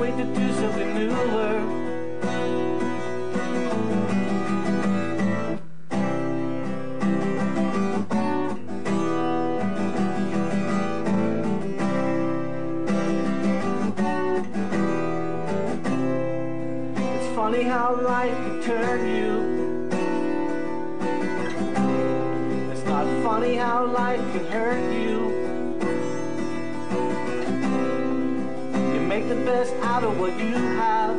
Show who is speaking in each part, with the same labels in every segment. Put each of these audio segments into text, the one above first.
Speaker 1: wait to do something newer. It's funny how life can turn you. It's not funny how life can hurt you. Make the best out of what you have.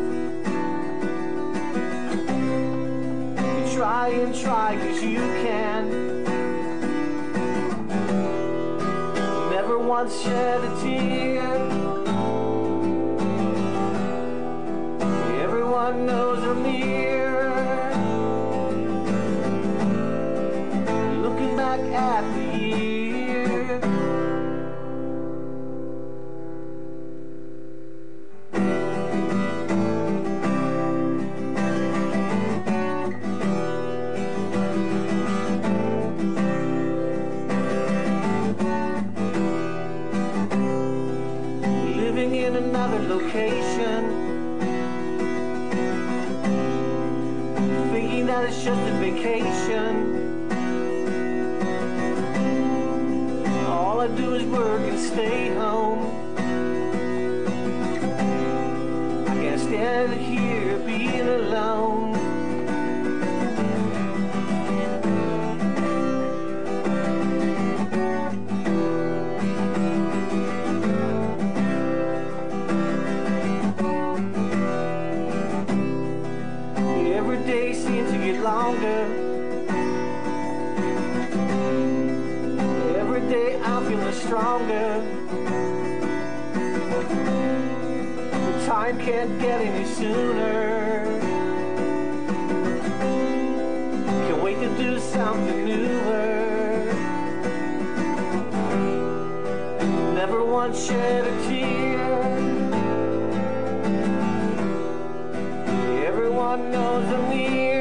Speaker 1: You try and try 'cause you can. Never once shed a tear. Everyone knows I'm here. Looking back at the year. In another location, thinking that it's just a vacation. All I do is work and stay home. I can't stand here being alone. Every day seems to get longer. Every day I'm feeling stronger. The time can't get any sooner. Can't wait to do something newer. Never once shed a tear. Everyone knows I'm near.